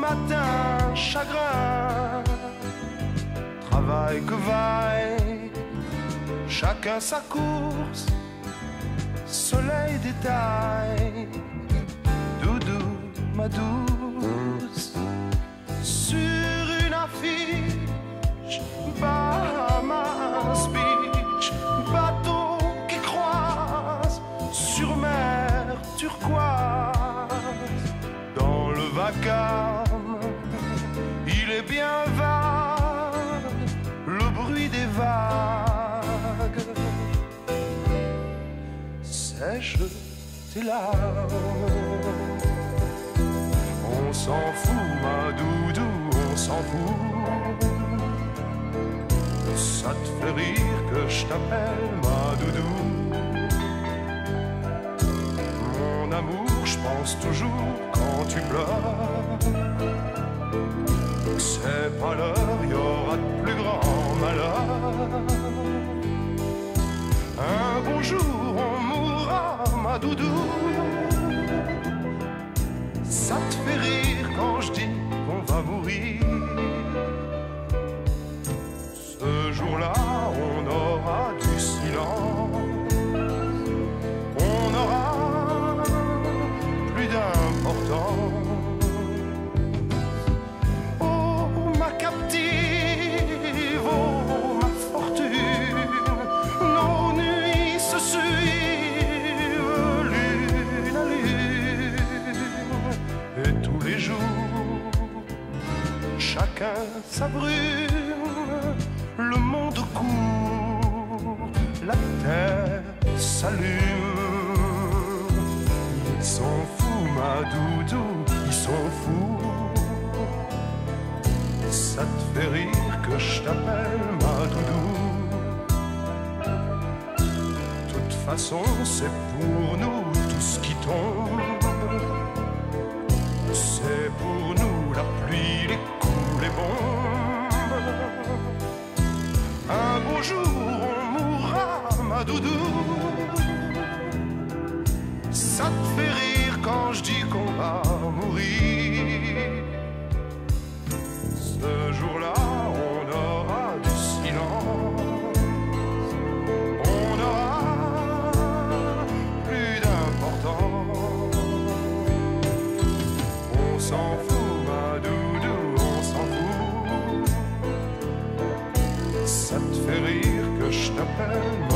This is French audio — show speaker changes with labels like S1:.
S1: matin, chagrin, travail que vaille, chacun sa course, soleil détail, doudou ma douce, sur une affiche, Bahamas Beach, bateau qui croise sur mer turquoise. Dans le vacarme, il est bien vague, le bruit des vagues sèche tes larmes. On s'en fout, ma doudou, on s'en fout. Ça te fait rire que je t'appelle ma doudou. Mon amour, je pense toujours quand tu pleures. C'est pas l'heure, y aura de plus grand malheur. Un bon jour, on mourra, ma doudou. Ça te fait rire quand je dis qu'on va mourir. Ce jour-là, on aura du silence. On aura plus d'importance. Oh, ma captive, oh, ma fortune, nos nuits se suivent l'une à l'une. Et tous les jours, chacun sa brume, le monde court, la terre s'allume. Ils sont fous, ma doudou, ils sont fous. Ça te fait rire que je t'appelle ma doudou. De toute façon, c'est pour nous tout ce qui tombe. C'est pour nous la pluie, les coups, les bombes. Un beau jour, on mourra, ma doudou. Ça te fait rire quand je dis qu'on va mourir. Ce jour-là, on aura du silence. On aura plus d'importance. On s'en fout, ma doudou, on s'en fout. Ça te fait rire que je t'appelle